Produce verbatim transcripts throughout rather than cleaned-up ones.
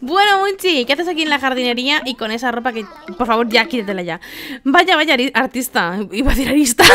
Bueno, Monchi, ¿qué haces aquí en la jardinería y con esa ropa que... Por favor, ya, quítatela ya. Vaya, vaya, artista. Iba a decir arista.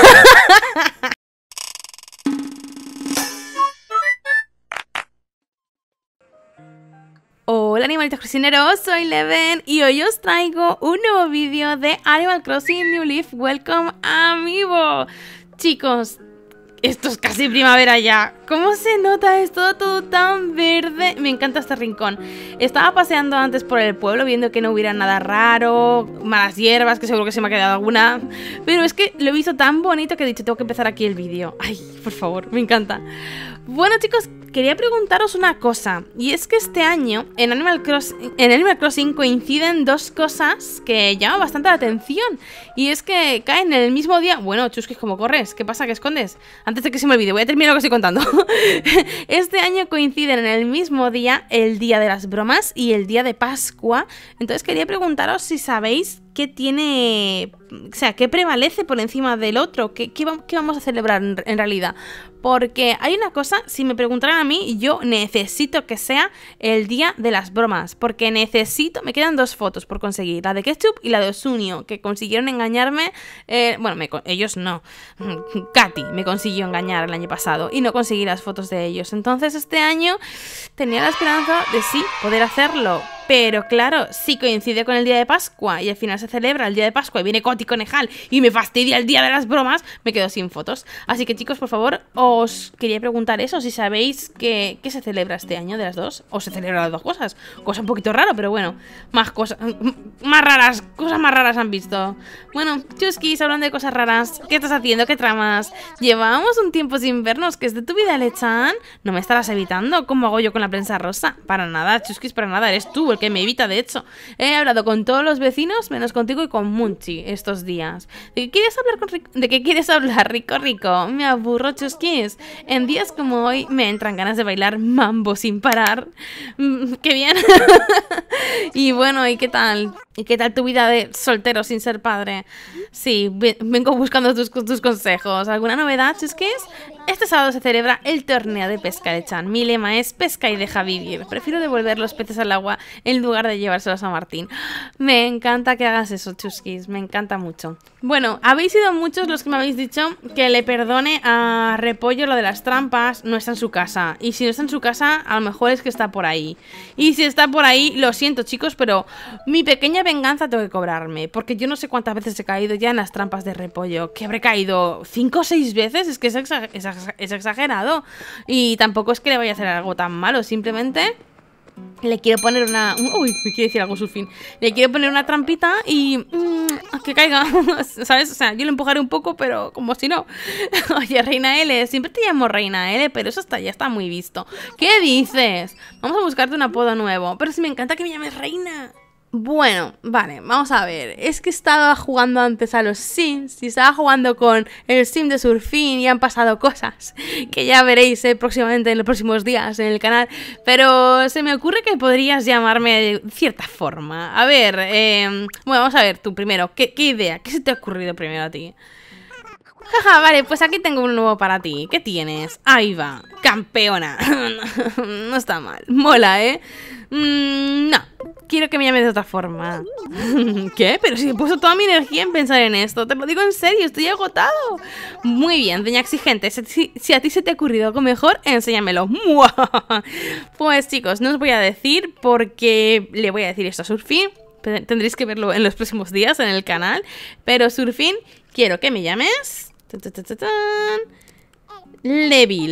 Hola animalitos cocineros, soy Leven y hoy os traigo un nuevo vídeo de Animal Crossing New Leaf Welcome Amiibo. Chicos, esto es casi primavera ya. ¿Cómo se nota esto todo tan verde? Me encanta este rincón. Estaba paseando antes por el pueblo viendo que no hubiera nada raro, malas hierbas, que seguro que se me ha quedado alguna. Pero es que lo he visto tan bonito que he dicho, tengo que empezar aquí el vídeo. Ay, por favor, me encanta. Bueno, chicos, quería preguntaros una cosa. Y es que este año en Animal Crossing, en Animal Crossing coinciden dos cosas que llaman bastante la atención. Y es que caen en el mismo día. Bueno, Chusquis, ¿cómo corres? ¿Qué pasa? ¿Qué escondes? Antes de que se me olvide, voy a terminar lo que estoy contando. Este año coinciden en el mismo día el día de las bromas y el día de Pascua. Entonces quería preguntaros si sabéis qué tiene, o sea, qué prevalece por encima del otro, qué, qué, qué vamos a celebrar en, en realidad. Porque hay una cosa, si me preguntaran a mí, yo necesito que sea el día de las bromas. Porque necesito, me quedan dos fotos por conseguir, la de Ketchup y la de Osunio, que consiguieron engañarme, eh, bueno, me, ellos no, Katy me consiguió engañar el año pasado y no conseguí las fotos de ellos. Entonces este año tenía la esperanza de sí poder hacerlo. Pero claro, si coincide con el día de Pascua y al final se celebra el día de Pascua y viene Coti Conejal y me fastidia el día de las bromas, me quedo sin fotos. Así que chicos, por favor, os quería preguntar eso, si sabéis que, que se celebra este año de las dos, o se celebran las dos cosas. Cosa un poquito rara, pero bueno, más cosas, más raras, cosas más raras han visto. Bueno, Chusquis, hablando de cosas raras, ¿qué estás haciendo? ¿Qué tramas? Llevábamos un tiempo sin vernos, ¿qué es de tu vida, Lechan? ¿No me estarás evitando? ¿Cómo hago yo con la prensa rosa? Para nada, Chusquis, para nada, eres tú el que me evita, de hecho. He hablado con todos los vecinos, menos contigo y con Munchi estos días. ¿De qué quieres hablar, con Rico? ¿De qué quieres hablar, Rico Rico? Me aburro, Chusquis. En días como hoy me entran ganas de bailar mambo sin parar. Mm, ¡qué bien! Y bueno, ¿y qué tal? ¿Y qué tal tu vida de soltero sin ser padre? Sí, vengo buscando tus, tus consejos. ¿Alguna novedad, Chusquis? Este sábado se celebra el torneo de pesca de Chan. Mi lema es pesca y deja vivir. Prefiero devolver los peces al agua en lugar de llevárselos a Martín. Me encanta que hagas eso, Chusquis. Me encanta mucho. Bueno, habéis sido muchos los que me habéis dicho que le perdone a Repollo lo de las trampas. No está en su casa. Y si no está en su casa, a lo mejor es que está por ahí. Y si está por ahí, lo siento, chicos, pero mi pequeña venganza tengo que cobrarme. Porque yo no sé cuántas veces he caído ya en las trampas de Repollo. ¿Que habré caído? ¿Cinco o seis veces? Es que es exagerado. Es exagerado. Y tampoco es que le vaya a hacer algo tan malo. Simplemente le quiero poner una... Uy, me quiere decir algo su fin. Le quiero poner una trampita y... Mmm, que caiga, ¿sabes? O sea, yo le empujaré un poco, pero como si no. Oye, Reina L, siempre te llamo Reina L, pero eso está, ya está muy visto. ¿Qué dices? Vamos a buscarte un apodo nuevo. Pero si me encanta que me llames Reina. Bueno, vale, vamos a ver. Es que estaba jugando antes a los Sims y estaba jugando con el Sim de Surfín y han pasado cosas que ya veréis eh, próximamente en los próximos días en el canal. Pero se me ocurre que podrías llamarme de cierta forma. A ver, eh, bueno, vamos a ver tú primero. ¿Qué, qué idea? ¿Qué se te ha ocurrido primero a ti? Jaja, vale, pues aquí tengo un nuevo para ti. ¿Qué tienes? Ahí va, campeona. No está mal, mola, ¿eh? Mm, no, quiero que me llames de otra forma. ¿Qué? Pero si he puesto toda mi energía en pensar en esto. Te lo digo en serio, estoy agotado. Muy bien, doña exigente. Si, si a ti se te ha ocurrido algo mejor, enséñamelo. Pues chicos, no os voy a decir porque le voy a decir esto a Surfín. Tendréis que verlo en los próximos días en el canal. Pero Surfín, quiero que me llames Levil.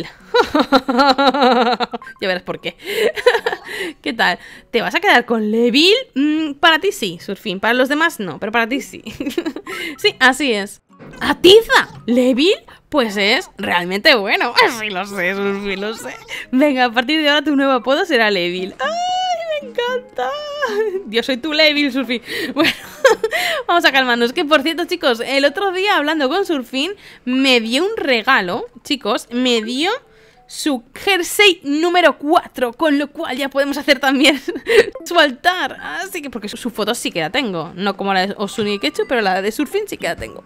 Ya verás por qué. ¿Qué tal? ¿Te vas a quedar con Levil? Mm, para ti sí, Surfín. Para los demás no, pero para ti sí. Sí, así es. ¡Atiza! ¿Levil? Pues es realmente bueno. Sí lo sé, Surfín, lo sé. Venga, a partir de ahora tu nuevo apodo será Levil. ¡Ay, me encanta! Yo soy tu Levil, Surfín. Bueno, vamos a calmarnos. Que por cierto, chicos, el otro día hablando con Surfín me dio un regalo. Chicos, me dio su jersey número cuatro, con lo cual ya podemos hacer también su altar. Así que, porque su, su foto sí que la tengo. No como la de Osuni y Ketchup, pero la de Surfín sí que la tengo.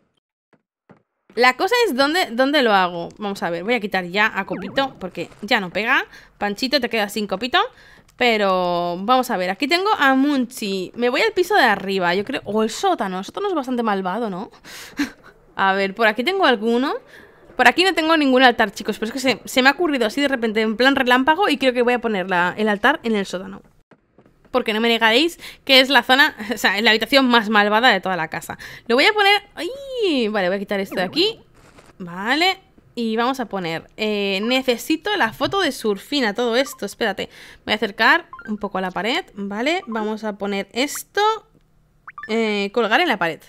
La cosa es dónde, dónde lo hago. Vamos a ver, voy a quitar ya a Copito porque ya no pega. Panchito, te quedas sin Copito. Pero vamos a ver, aquí tengo a Munchi. Me voy al piso de arriba, yo creo... O el sótano, el sótano es bastante malvado, ¿no? A ver, por aquí tengo alguno. Por aquí no tengo ningún altar, chicos, pero es que se, se me ha ocurrido así de repente en plan relámpago y creo que voy a poner la, el altar en el sótano. Porque no me negaréis que es la zona, o sea, es la habitación más malvada de toda la casa. Lo voy a poner... ¡Ay! Vale, voy a quitar esto de aquí. Vale. Y vamos a poner... Eh, necesito la foto de Surfín a todo esto. Espérate. Voy a acercar un poco a la pared. Vale. Vamos a poner esto. Eh, colgar en la pared.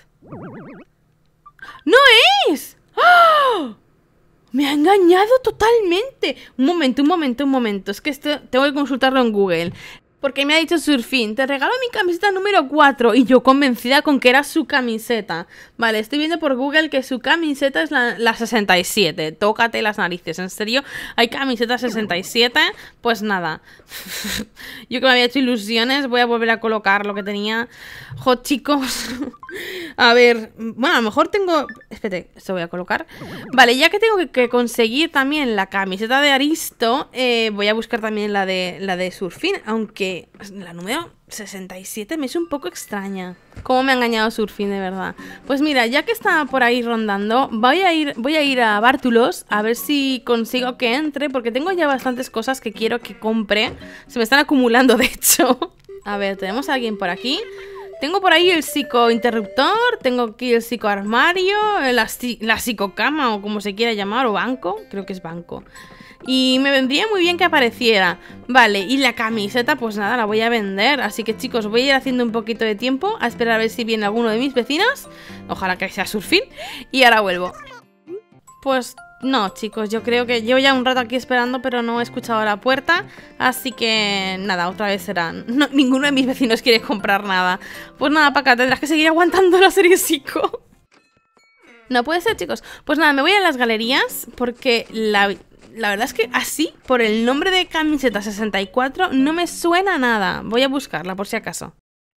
¡No es! ¡Oh! Me ha engañado totalmente. Un momento, un momento, un momento. Es que esto tengo que consultarlo en Google. Porque me ha dicho Surfín, te regalo mi camiseta número cuatro. Y yo convencida con que era su camiseta. Vale, estoy viendo por Google que su camiseta es la, la sesenta y siete. Tócate las narices, ¿en serio? ¿Hay camiseta sesenta y siete? Pues nada. Yo que me había hecho ilusiones, voy a volver a colocar lo que tenía. Jo, chicos. A ver, bueno, a lo mejor tengo... Espérate, esto voy a colocar. Vale, ya que tengo que, que conseguir también la camiseta de Aristo, eh, voy a buscar también la de, la de Surfín, aunque la número sesenta y siete me es un poco extraña. ¿Cómo me ha engañado Surfín, de verdad? Pues mira, ya que está por ahí rondando, voy a ir, voy a, ir a Bártulos a ver si consigo que entre, porque tengo ya bastantes cosas que quiero que compre. Se me están acumulando, de hecho. A ver, tenemos a alguien por aquí. Tengo por ahí el psicointerruptor, tengo aquí el psicoarmario, la, la psicocama o como se quiera llamar, o banco, creo que es banco. Y me vendría muy bien que apareciera. Vale, y la camiseta, pues nada, la voy a vender. Así que chicos, voy a ir haciendo un poquito de tiempo a esperar a ver si viene alguno de mis vecinos. Ojalá que sea Surfín. Y ahora vuelvo. Pues... no, chicos, yo creo que llevo ya un rato aquí esperando, pero no he escuchado la puerta. Así que nada, otra vez será. No, ninguno de mis vecinos quiere comprar nada. Pues nada, Paca, tendrás que seguir aguantando la serie psico. No puede ser, chicos. Pues nada, me voy a las galerías porque la, la verdad es que así, por el nombre de camiseta sesenta y cuatro, no me suena nada. Voy a buscarla por si acaso.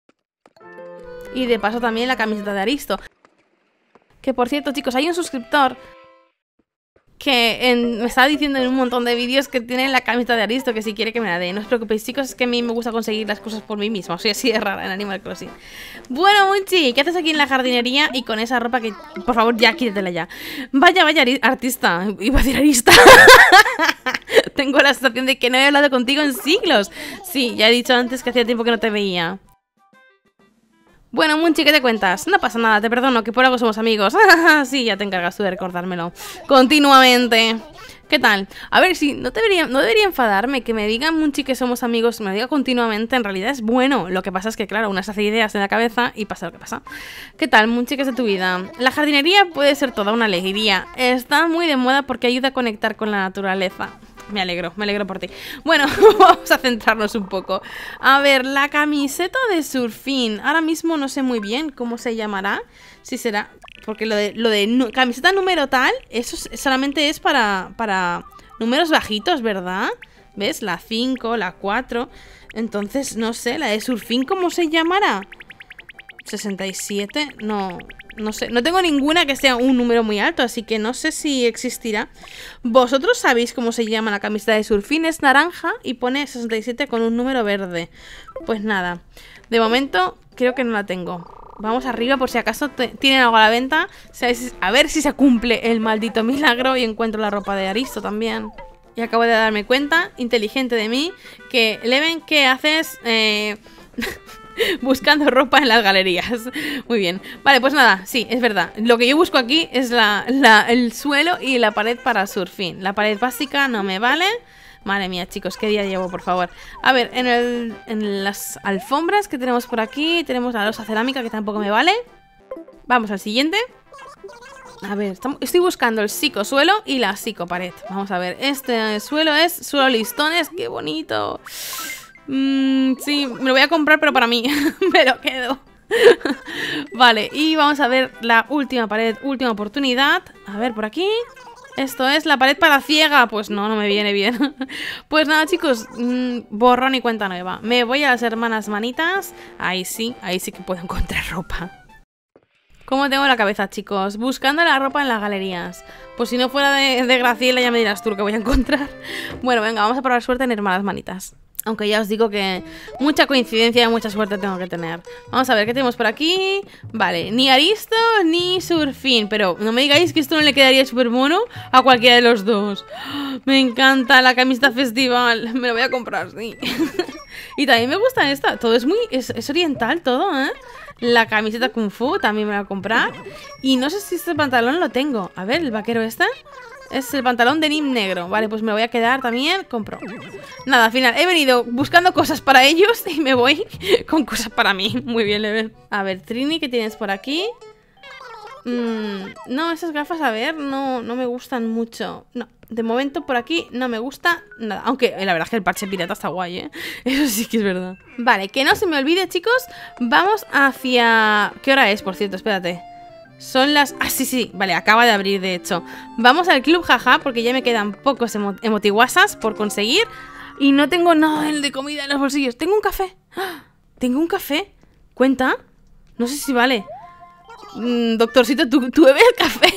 Y de paso también la camiseta de Aristo. Que por cierto, chicos, hay un suscriptor que en, me estaba diciendo en un montón de vídeos que tiene la camiseta de Aristo, que si quiere que me la dé. No os preocupéis, chicos, es que a mí me gusta conseguir las cosas por mí misma. Soy así de rara en Animal Crossing. Bueno, Munchi, ¿qué haces aquí en la jardinería y con esa ropa que... por favor, ya, quítatela ya. Vaya, vaya, artista. Iba a decir arista. Tengo la sensación de que no he hablado contigo en siglos. Sí, ya he dicho antes que hacía tiempo que no te veía. Bueno, Munchi, ¿qué te cuentas? No pasa nada, te perdono, que por algo somos amigos. Sí, ya te encargas tú de recordármelo continuamente. ¿Qué tal? A ver, sí, no debería, no debería enfadarme que me digan, Munchi, que somos amigos, me lo diga continuamente, en realidad es bueno. Lo que pasa es que, claro, una se hace ideas en la cabeza y pasa lo que pasa. ¿Qué tal, Munchi, qué es de tu vida? La jardinería puede ser toda una alegría. Está muy de moda porque ayuda a conectar con la naturaleza. Me alegro, me alegro por ti. Bueno, vamos a centrarnos un poco. A ver, la camiseta de Surfín. Ahora mismo no sé muy bien cómo se llamará. Si será... porque lo de, lo de nu camiseta número tal, eso solamente es para, para números bajitos, ¿verdad? ¿Ves? La cinco, la cuatro. Entonces, no sé, la de Surfín, ¿cómo se llamará? ¿sesenta y siete? No... no sé, no tengo ninguna que sea un número muy alto, así que no sé si existirá. ¿Vosotros sabéis cómo se llama la camiseta de Surfín? Es naranja y pone sesenta y siete con un número verde. Pues nada, de momento creo que no la tengo. Vamos arriba por si acaso tienen algo a la venta. A ver si se cumple el maldito milagro y encuentro la ropa de Aristo también. Y acabo de darme cuenta, inteligente de mí, que Leven, ¿qué haces? Eh... buscando ropa en las galerías. Muy bien. Vale, pues nada, sí, es verdad. Lo que yo busco aquí es la, la, el suelo y la pared para Surfín. La pared básica no me vale. Madre mía, chicos, qué día llevo, por favor. A ver, en, el, en las alfombras que tenemos por aquí, tenemos la losa cerámica que tampoco me vale. Vamos al siguiente. A ver, estamos, estoy buscando el psicosuelo y la psicopared. Vamos a ver, este suelo es suelo listones. ¡Qué bonito! Mm, sí, me lo voy a comprar, pero para mí. Me lo quedo. Vale, y vamos a ver la última pared, última oportunidad. A ver, por aquí. Esto es la pared para ciega. Pues no, no me viene bien. Pues nada, chicos, mmm, borrón y cuenta nueva. Me voy a las hermanas manitas. Ahí sí, ahí sí que puedo encontrar ropa. ¿Cómo tengo la cabeza, chicos? Buscando la ropa en las galerías. Pues si no fuera de, de Graciela, ya me dirás tú lo que voy a encontrar. Bueno, venga, vamos a probar suerte en hermanas manitas. Aunque ya os digo que mucha coincidencia y mucha suerte tengo que tener. Vamos a ver, ¿qué tenemos por aquí? Vale, ni Aristo ni Surfín. Pero no me digáis que esto no le quedaría súper mono a cualquiera de los dos. Me encanta la camiseta festival. Me la voy a comprar, sí. Y también me gusta esta. Todo es muy... Es, es oriental todo, ¿eh? La camiseta Kung Fu también me la voy a comprar. Y no sé si este pantalón lo tengo. A ver, el vaquero este... Es el pantalón denim negro. Vale, pues me lo voy a quedar también. Compro. Nada, al final he venido buscando cosas para ellos y me voy con cosas para mí. Muy bien, Leven. A ver, Trini, ¿qué tienes por aquí? Mm, no, esas gafas, a ver, no, no me gustan mucho. No, de momento por aquí no me gusta nada. Aunque la verdad es que el parche pirata está guay, ¿eh? Eso sí que es verdad. Vale, que no se me olvide, chicos. Vamos hacia... ¿Qué hora es, por cierto? Espérate. Son las... Ah, sí, sí, vale, acaba de abrir, de hecho. Vamos al club, jaja, porque ya me quedan pocos emo emotiguasas por conseguir. Y no tengo nada de comida en los bolsillos. Tengo un café. ¡Ah! ¿Tengo un café? ¿Cuenta? No sé si vale. Mm, doctorcito, ¿tú, ¿tú bebes café?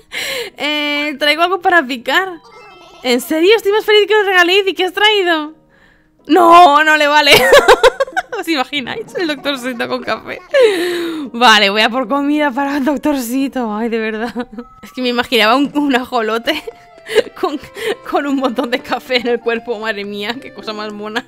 eh, traigo algo para picar. ¿En serio? Estoy más feliz que os regaléis. ¿Y qué has traído? No, no le vale. ¿Os imagináis? El doctorcito con café. Vale, voy a por comida para el doctorcito. Ay, de verdad. Es que me imaginaba un, un ajolote con, con un montón de café en el cuerpo. Madre mía, qué cosa más mona.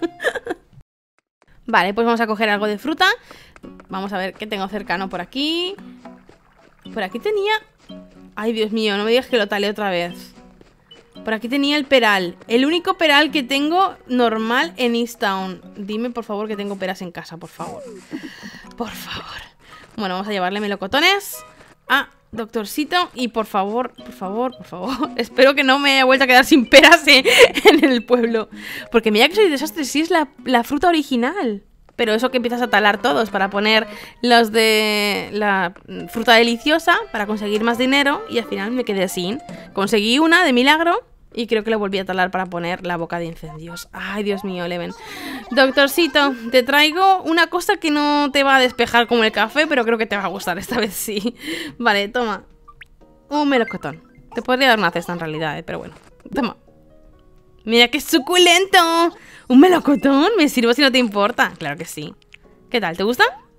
Vale, pues vamos a coger algo de fruta. Vamos a ver qué tengo cercano por aquí. Por aquí tenía... Ay, Dios mío, no me digas que lo talé otra vez. Por aquí tenía el peral. El único peral que tengo normal en East Town. Dime, por favor, que tengo peras en casa, por favor. Por favor. Bueno, vamos a llevarle melocotones a doctorcito. Y por favor, por favor, por favor. Espero que no me haya vuelto a quedar sin peras en, en el pueblo. Porque mira que soy desastre. Si es la, la fruta original. Pero eso que empiezas a talar todos para poner los de la fruta deliciosa para conseguir más dinero y al final me quedé sin. Conseguí una de milagro y creo que lo volví a talar para poner la boca de incendios. Ay, Dios mío, Leven. Doctorcito, te traigo una cosa que no te va a despejar como el café, pero creo que te va a gustar esta vez sí. Vale, toma. Un melocotón. Te podría dar una cesta en realidad, ¿eh? Pero bueno. Toma. ¡Mira qué suculento! ¿Un melocotón? ¿Me sirvo si no te importa? Claro que sí. ¿Qué tal? ¿Te gusta?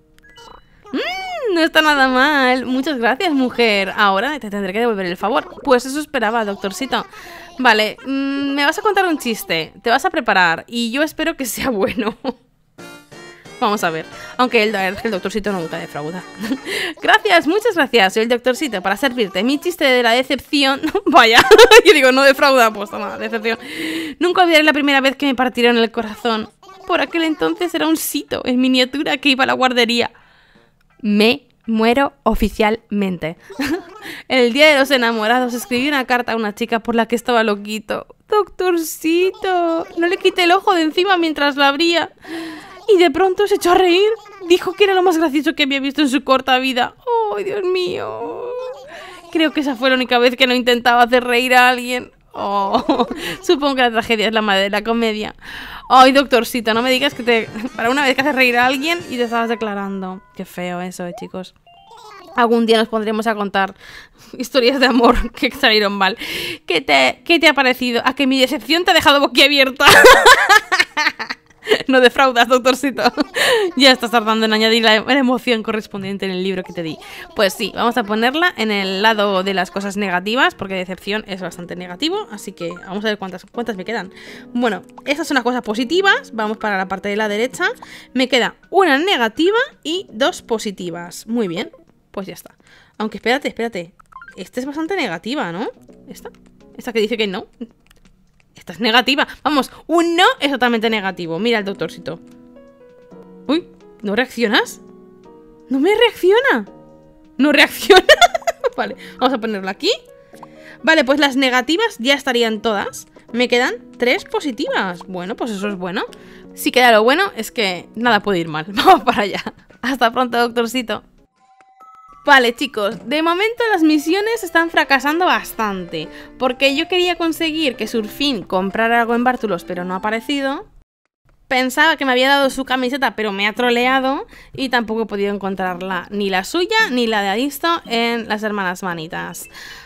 Mmm, no está nada mal. Muchas gracias, mujer. Ahora te tendré que devolver el favor. Pues eso esperaba, doctorcito. Vale, mmm, me vas a contar un chiste. Te vas a preparar y yo espero que sea bueno. Vamos a ver. Aunque el, el doctorcito nunca defrauda. Gracias, muchas gracias. Soy el doctorcito para servirte. Mi chiste de la decepción. Vaya, yo digo, no defrauda, pues toma, decepción. Nunca olvidaré la primera vez que me partieron el corazón. Por aquel entonces era un sito en miniatura que iba a la guardería. Me muero oficialmente. El día de los enamorados escribí una carta a una chica por la que estaba loquito. Doctorcito, no le quité el ojo de encima mientras la abría. Y de pronto se echó a reír. Dijo que era lo más gracioso que había visto en su corta vida. ¡Oh, Dios mío! Creo que esa fue la única vez que no intentaba hacer reír a alguien. Oh, supongo que la tragedia es la madre de la comedia. Ay, doctorcito, no me digas que te... Para una vez que haces reír a alguien y te estabas declarando. Qué feo eso, eh, chicos. Algún día nos pondremos a contar historias de amor que salieron mal. ¿Qué te, qué te ha parecido? ¿A que mi decepción te ha dejado boquiabierta? No defraudas, doctorcito. Ya estás tardando en añadir la, la emoción correspondiente en el libro que te di. Pues sí, vamos a ponerla en el lado de las cosas negativas, porque decepción es bastante negativo. Así que vamos a ver cuántas, cuántas me quedan. Bueno, esas son las cosas positivas. Vamos para la parte de la derecha. Me queda una negativa y dos positivas. Muy bien, pues ya está. Aunque espérate, espérate. Esta es bastante negativa, ¿no? ¿Esta? Esta que dice que no. Esta es negativa. Vamos, un no es totalmente negativo. Mira el doctorcito. Uy, ¿no reaccionas? No me reacciona. No reacciona. Vale, vamos a ponerlo aquí. Vale, pues las negativas ya estarían todas. Me quedan tres positivas. Bueno, pues eso es bueno. Si queda lo bueno es que nada puede ir mal. Vamos para allá. Hasta pronto, doctorcito. Vale, chicos, de momento las misiones están fracasando bastante, porque yo quería conseguir que Surfín comprara algo en Bártulos, pero no ha aparecido. Pensaba que me había dado su camiseta, pero me ha troleado y tampoco he podido encontrarla, ni la suya ni la de Aristo en las hermanas manitas.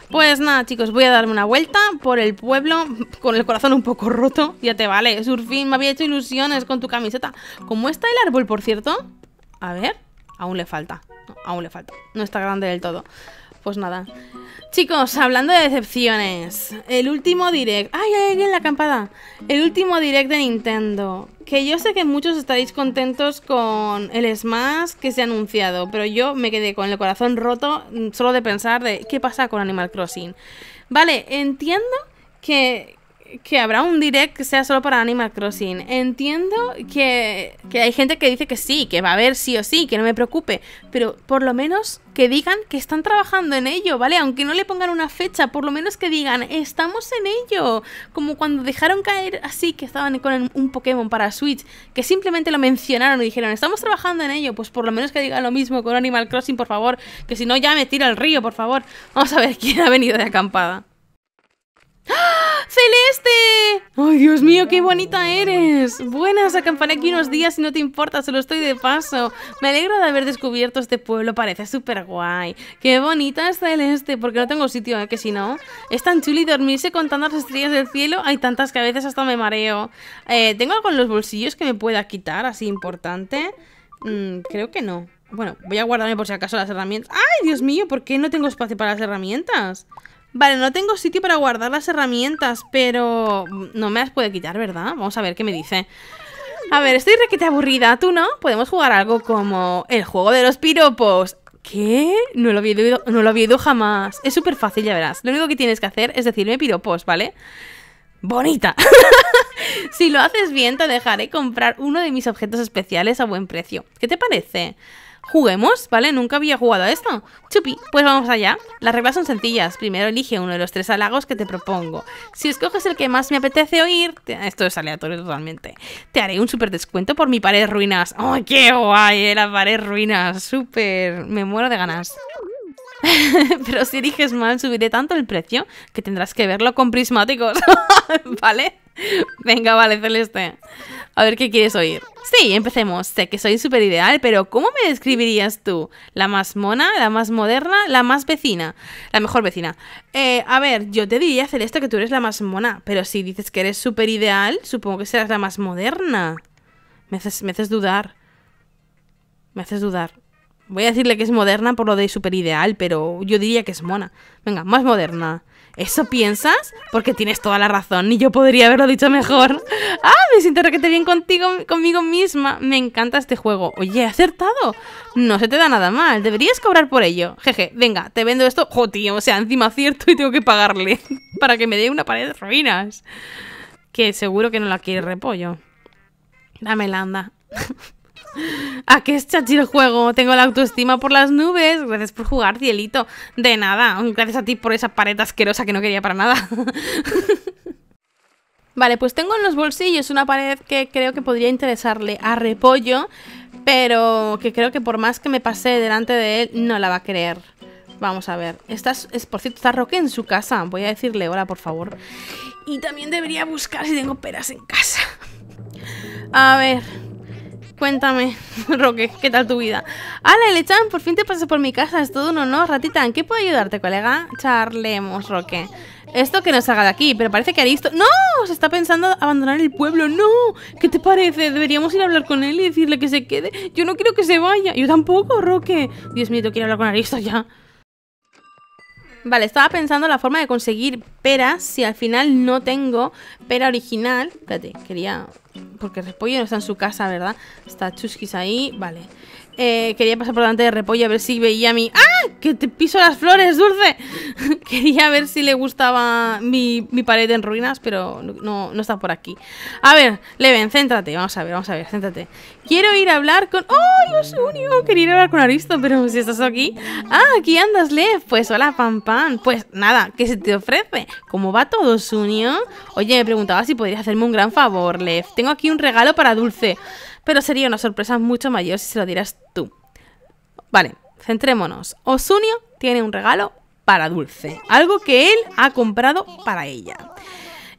Pues nada, chicos, voy a darme una vuelta por el pueblo con el corazón un poco roto. Ya te vale, Surfín, me había hecho ilusiones con tu camiseta. ¿Cómo está el árbol, por cierto? A ver, aún le falta. No, aún le falta, no está grande del todo. Pues nada. Chicos, hablando de decepciones, el último direct... ¡Ay, hay alguien en la acampada! El último direct de Nintendo. Que yo sé que muchos estaréis contentos con el Smash que se ha anunciado, pero yo me quedé con el corazón roto solo de pensar de qué pasa con Animal Crossing. Vale, entiendo que... que habrá un direct que sea solo para Animal Crossing. Entiendo que, que hay gente que dice que sí, que va a haber sí o sí, que no me preocupe, pero por lo menos que digan que están trabajando en ello, ¿vale? Aunque no le pongan una fecha, por lo menos que digan, estamos en ello. Como cuando dejaron caer así que estaban con un Pokémon para Switch, que simplemente lo mencionaron y dijeron, estamos trabajando en ello, pues por lo menos que digan lo mismo con Animal Crossing, por favor, que si no ya me tira al río, por favor. Vamos a ver quién ha venido de acampada. ¡Ah! ¡Celeste! ¡Ay, Dios mío, qué bonita eres! Buenas, acamparé aquí unos días si no te importa, solo estoy de paso. Me alegro de haber descubierto este pueblo, parece súper guay. ¡Qué bonita es Celeste! Porque no tengo sitio, ¿eh? Que si no... Es tan chulo y dormirse con tantas estrellas del cielo. Hay tantas que a veces hasta me mareo. Eh, ¿Tengo algo en los bolsillos que me pueda quitar, así importante? Mm, creo que no. Bueno, voy a guardarme por si acaso las herramientas. ¡Ay, Dios mío! ¿Por qué no tengo espacio para las herramientas? Vale, no tengo sitio para guardar las herramientas, pero no me las puede quitar, ¿verdad? Vamos a ver qué me dice. A ver, estoy requete aburrida, ¿tú no? Podemos jugar algo como el juego de los piropos. ¿Qué? No lo había oído, no lo había oído jamás. Es súper fácil, ya verás. Lo único que tienes que hacer es decirme piropos, ¿vale? ¡Bonita! Si lo haces bien, te dejaré comprar uno de mis objetos especiales a buen precio. ¿Qué te parece? Juguemos, ¿vale? Nunca había jugado a esto. Chupi, pues vamos allá. Las reglas son sencillas. Primero elige uno de los tres halagos que te propongo. Si escoges el que más me apetece oír... Te... Esto es aleatorio totalmente. Te haré un súper descuento por mi pared ruinas. ¡Oh, qué guay! Eh, la pared ruinas. Súper. Me muero de ganas. Pero si eliges mal, subiré tanto el precio que tendrás que verlo con prismáticos. ¿Vale? Venga, vale, Celeste. A ver qué quieres oír. Sí, empecemos. Sé que soy súper ideal, pero ¿cómo me describirías tú? ¿La más mona? ¿La más moderna? ¿La más vecina? La mejor vecina. Eh, a ver, yo te diría, Celeste, que tú eres la más mona, pero si dices que eres súper ideal, supongo que serás la más moderna. Me haces, me haces dudar. Me haces dudar. Voy a decirle que es moderna por lo de súper ideal, pero yo diría que es mona. Venga, más moderna. ¿Eso piensas? Porque tienes toda la razón, ni yo podría haberlo dicho mejor. ¡Ah! Me siento requete bien contigo, conmigo misma. Me encanta este juego. Oye, he acertado. No se te da nada mal. Deberías cobrar por ello. Jeje, venga, te vendo esto. ¡Jo, tío! O sea, encima acierto y tengo que pagarle para que me dé una pared de ruinas. Que seguro que no la quiere repollo. Dámela, anda. ¿A qué es chachi el juego? Tengo la autoestima por las nubes. Gracias por jugar, cielito. De nada. Gracias a ti por esa pared asquerosa que no quería para nada. Vale, pues tengo en los bolsillos una pared que creo que podría interesarle a Repollo, pero que creo que por más que me pase delante de él, no la va a querer. Vamos a ver. Estás, es, por cierto, está Roque en su casa. Voy a decirle hola, por favor. Y también debería buscar si tengo peras en casa. A ver... Cuéntame, Roque, ¿qué tal tu vida? ¡Hala, Lechan! Por fin te pasas por mi casa, es todo un honor, ratita. ¿En qué puedo ayudarte, colega? Charlemos, Roque. Esto que nos salga de aquí, pero parece que Aristo... ¡No! Se está pensando abandonar el pueblo, ¡no! ¿Qué te parece? Deberíamos ir a hablar con él y decirle que se quede. Yo no quiero que se vaya. Yo tampoco, Roque. Dios mío, tengo que ir a hablar con Aristo ya. Vale, estaba pensando la forma de conseguir peras si al final no tengo pera original. Espérate, quería... Porque Repollo no está en su casa, ¿verdad? Está Chusquis ahí, vale. Eh, quería pasar por delante de Repollo a ver si veía mi... ¡Ah! ¡Que te piso las flores, Dulce! Quería ver si le gustaba mi, mi pared en ruinas, pero no, no está por aquí. A ver, Leven, céntrate. Vamos a ver, vamos a ver, céntrate. Quiero ir a hablar con... ¡Oh, Osunio! Quería ir a hablar con Aristo, pero si estás aquí... ¡Ah, aquí andas, Lev! Pues hola, Pam Pam. Pues nada, ¿qué se te ofrece? ¿Cómo va todo, Osunio? Oye, me preguntaba si podrías hacerme un gran favor, Lev. Tengo aquí un regalo para Dulce, pero sería una sorpresa mucho mayor si se lo dieras tú. Vale, centrémonos. Osunio tiene un regalo para Dulce, algo que él ha comprado para ella.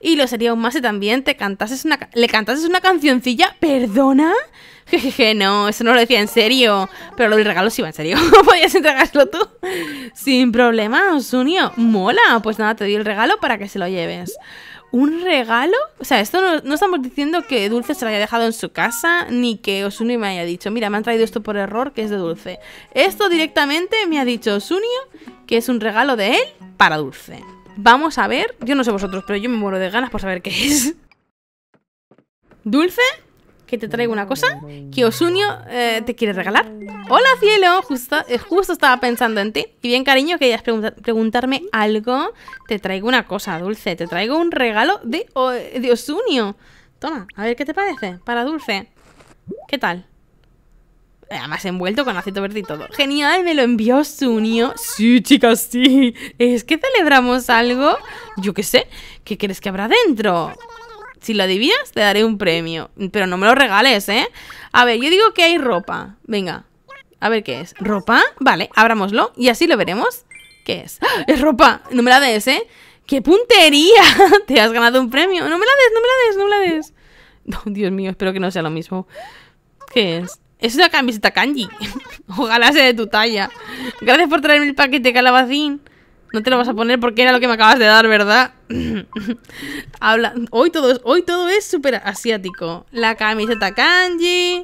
Y lo sería aún más si también te cantases una, le cantases una cancioncilla. ¿Perdona? Jejeje, no, eso no lo decía en serio. Pero lo del regalo sí va en serio. ¿Podías entregárselo tú? Sin problema, Osunio. Mola. Pues nada, te doy el regalo para que se lo lleves. ¿Un regalo? O sea, esto no, no estamos diciendo que Dulce se lo haya dejado en su casa, ni que Osunio me haya dicho, mira, me han traído esto por error, que es de Dulce. Esto directamente me ha dicho Osunio, que es un regalo de él para Dulce. Vamos a ver, yo no sé vosotros, pero yo me muero de ganas por saber qué es. Dulce, que te traigo una cosa que Osunio eh, te quiere regalar. Hola, cielo, justo, eh, justo estaba pensando en ti. Y bien, cariño, querías pregunta preguntarme algo. Te traigo una cosa, Dulce. Te traigo un regalo de, o de Osunio. Toma, a ver qué te parece para Dulce. ¿Qué tal? Además envuelto con aceite verde y todo. Genial, me lo envió Osunio. Sí, chicas, sí. ¿Es que celebramos algo? Yo qué sé. ¿Qué crees que habrá dentro? Si lo adivinas, te daré un premio. Pero no me lo regales, ¿eh? A ver, yo digo que hay ropa. Venga, a ver qué es. ¿Ropa? Vale, abrámoslo y así lo veremos. ¿Qué es? ¡Ah! ¡Es ropa! No me la des, ¿eh? ¡Qué puntería! Te has ganado un premio. No me la des, no me la des, no me la des. Oh, Dios mío, espero que no sea lo mismo. ¿Qué es? Es una camiseta kanji. Ojalá sea de tu talla. Gracias por traerme el paquete, calabacín. No te lo vas a poner porque era lo que me acabas de dar, ¿verdad? Habla... Hoy todo es, hoy todo es súper asiático. La camiseta kanji,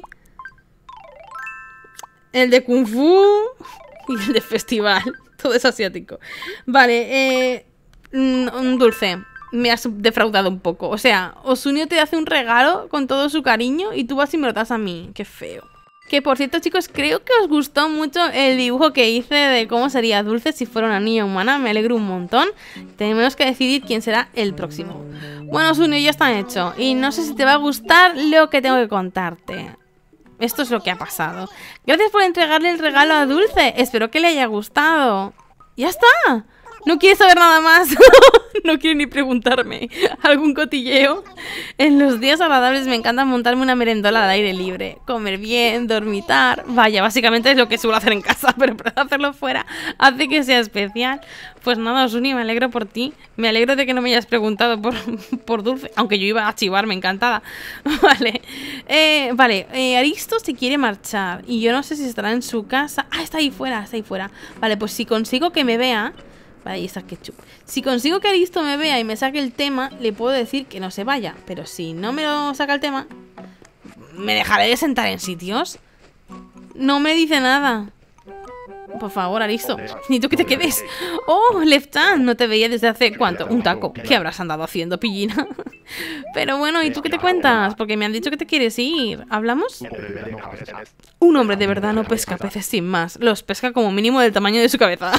el de kung fu y el de festival. Todo es asiático. Vale, eh... Dulce, me has defraudado un poco. O sea, Osunio te hace un regalo con todo su cariño y tú vas y me lo das a mí. Qué feo. Que por cierto, chicos, creo que os gustó mucho el dibujo que hice de cómo sería Dulce si fuera una niña humana. Me alegro un montón. Tenemos que decidir quién será el próximo. Bueno, Osunio, ya está hecho. Y no sé si te va a gustar lo que tengo que contarte. Esto es lo que ha pasado. Gracias por entregarle el regalo a Dulce. Espero que le haya gustado. ¡Ya está! No quiere saber nada más. No quiere ni preguntarme. ¿Algún cotilleo? En los días agradables me encanta montarme una merendola al aire libre. Comer bien, dormitar. Vaya, básicamente es lo que suelo hacer en casa, pero para hacerlo fuera hace que sea especial. Pues nada, Osunio, me alegro por ti. Me alegro de que no me hayas preguntado por, por Dulce, aunque yo iba a chivarme encantada. Vale, eh, vale eh, Aristo se quiere marchar y yo no sé si estará en su casa. Ah, está ahí fuera, está ahí fuera. Vale, pues si consigo que me vea... Ahí está Ketchup. Si consigo que Aristo me vea y me saque el tema, le puedo decir que no se vaya. Pero si no me lo saca el tema, ¿me dejaré de sentar en sitios? No me dice nada. Por favor, Aristo, ni tú que te quedes. Oh, Leftan, no te veía desde hace... ¿Cuánto? Un taco. ¿Qué habrás andado haciendo, pillina? Pero bueno, ¿y tú qué te cuentas? Porque me han dicho que te quieres ir. ¿Hablamos? Un hombre de verdad no pesca peces sin más. Los pesca como mínimo del tamaño de su cabeza.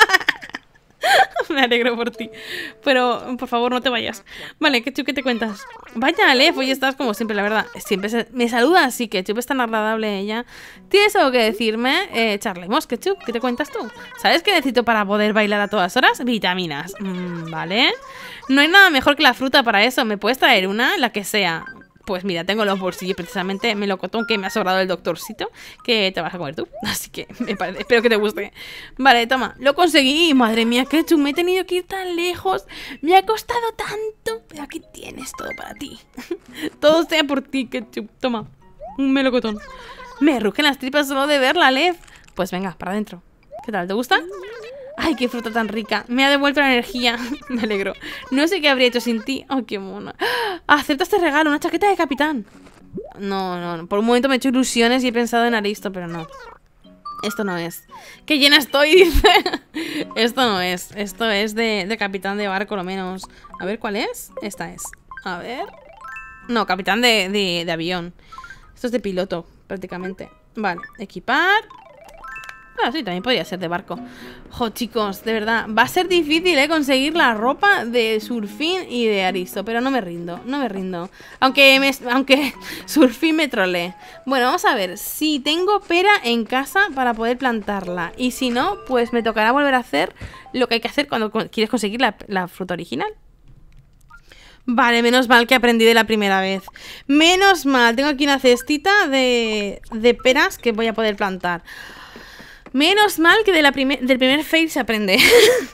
Me alegro por ti. Pero, por favor, no te vayas. Vale, Ketchup, ¿qué te cuentas? Vaya, Alef, hoy estás como siempre, la verdad. Siempre se... me saluda así, Ketchup, es tan agradable ella. ¿Tienes algo que decirme? Eh, charlemos, Ketchup, ¿qué te cuentas tú? ¿Sabes qué necesito para poder bailar a todas horas? Vitaminas. Mm, vale. No hay nada mejor que la fruta para eso. ¿Me puedes traer una? La que sea. Pues mira, tengo los bolsillos precisamente melocotón que me ha sobrado el doctorcito, que te vas a comer tú. Así que me parece, espero que te guste. Vale, toma, lo conseguí. Madre mía, Ketchup, me he tenido que ir tan lejos. Me ha costado tanto. Pero aquí tienes todo para ti. Todo sea por ti, Ketchup. Toma, un melocotón. Me rugen las tripas solo de verla, Lev. Pues venga, para adentro. ¿Qué tal? ¿Te gusta? Ay, qué fruta tan rica. Me ha devuelto la energía. Me alegro. No sé qué habría hecho sin ti. Ay, qué mona. Acepta este regalo, una chaqueta de capitán. No, no, no. Por un momento me he hecho ilusiones y he pensado en Aristo, pero no. Esto no es. ¡Qué llena estoy! Dice. Esto no es. Esto es de, de capitán de barco, lo menos. A ver, ¿cuál es? Esta es. A ver. No, capitán de, de, de avión. Esto es de piloto, prácticamente. Vale, equipar. Ah, sí, también podría ser de barco. Jo, chicos, de verdad, va a ser difícil, ¿eh? Conseguir la ropa de Surfín y de Aristo. Pero no me rindo, no me rindo. Aunque, me, aunque Surfín me trolee. Bueno, vamos a ver. Si tengo pera en casa para poder plantarla. Y si no, pues me tocará volver a hacer lo que hay que hacer cuando quieres conseguir la, la fruta original. Vale, menos mal que aprendí de la primera vez. Menos mal, tengo aquí una cestita de, de peras que voy a poder plantar. Menos mal que de la primer, del primer fail se aprende.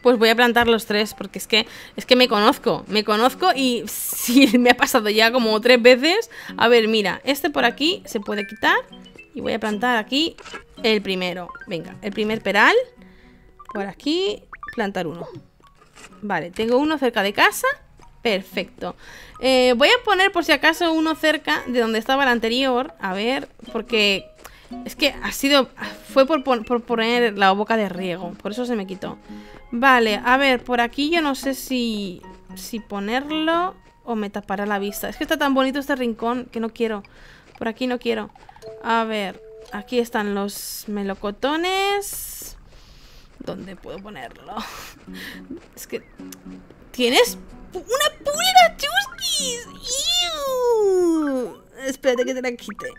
pues voy a plantar los tres, porque es que, es que me conozco, me conozco y sí, me ha pasado ya como tres veces. A ver, mira, este por aquí se puede quitar y voy a plantar aquí el primero. Venga, el primer peral, por aquí, plantar uno. Vale, tengo uno cerca de casa. Perfecto. eh, Voy a poner por si acaso uno cerca de donde estaba el anterior. A ver, porque es que ha sido... Fue por, por poner la boca de riego, por eso se me quitó. Vale, a ver, por aquí yo no sé si... Si ponerlo o me tapará la vista. Es que está tan bonito este rincón que no quiero. Por aquí no quiero. A ver, aquí están los melocotones. ¿Dónde puedo ponerlo? Es que... ¿Tienes una pulga, Chusquis? ¡Iu! Espérate que te la quite.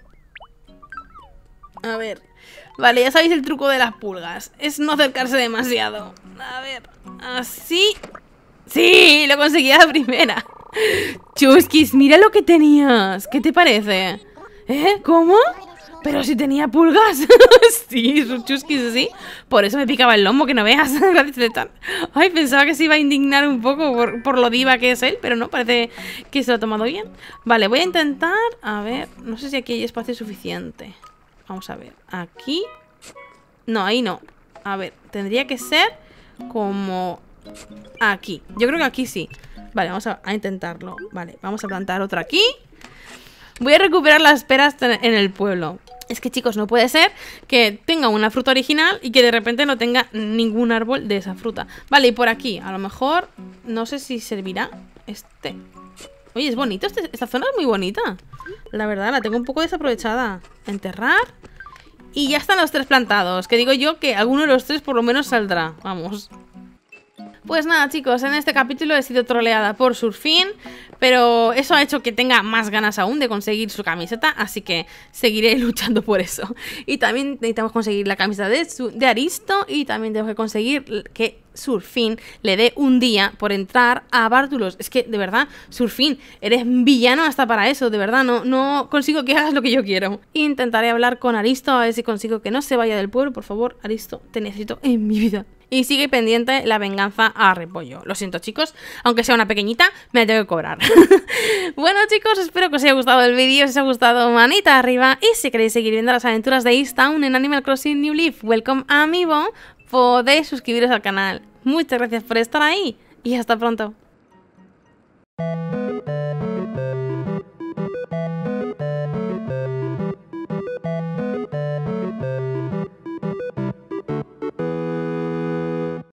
A ver. Vale, ya sabéis el truco de las pulgas. Es no acercarse demasiado. A ver, así. ¡Sí! Lo conseguí a la primera. Chusquis, mira lo que tenías. ¿Qué te parece? ¿Eh? ¿Cómo? Pero si tenía pulgas. Sí, Chusquis, sí. Por eso me picaba el lomo, que no veas. Ay, pensaba que se iba a indignar un poco por, por lo diva que es él, pero no, parece que se lo ha tomado bien. Vale, voy a intentar. A ver, no sé si aquí hay espacio suficiente. Vamos a ver, aquí. No, ahí no. A ver, tendría que ser como aquí. Yo creo que aquí sí. Vale, vamos a, a intentarlo. Vale, vamos a plantar otra aquí. Voy a recuperar las peras en el pueblo. Es que, chicos, no puede ser que tenga una fruta original y que de repente no tenga ningún árbol de esa fruta. Vale, y por aquí, a lo mejor, no sé si servirá este. Oye, es bonito, este, esta zona es muy bonita. La verdad, la tengo un poco desaprovechada. Enterrar. Y ya están los tres plantados. Que digo yo que alguno de los tres por lo menos saldrá. Vamos. Pues nada, chicos, en este capítulo he sido troleada por Surfin, pero eso ha hecho que tenga más ganas aún de conseguir su camiseta, así que seguiré luchando por eso. Y también necesitamos conseguir la camiseta de, su, de Aristo, y también tengo que conseguir que Surfin le dé un día por entrar a Bártulos. Es que, de verdad, Surfin, eres villano hasta para eso, de verdad, no, no consigo que hagas lo que yo quiero. Intentaré hablar con Aristo a ver si consigo que no se vaya del pueblo. Por favor, Aristo, te necesito en mi vida. Y sigue pendiente la venganza a Repollo. Lo siento, chicos, aunque sea una pequeñita, me la tengo que cobrar. Bueno, chicos, espero que os haya gustado el vídeo. Si os ha gustado, manita arriba. Y si queréis seguir viendo las aventuras de East Town en Animal Crossing New Leaf Welcome Amiibo, podéis suscribiros al canal. Muchas gracias por estar ahí y hasta pronto.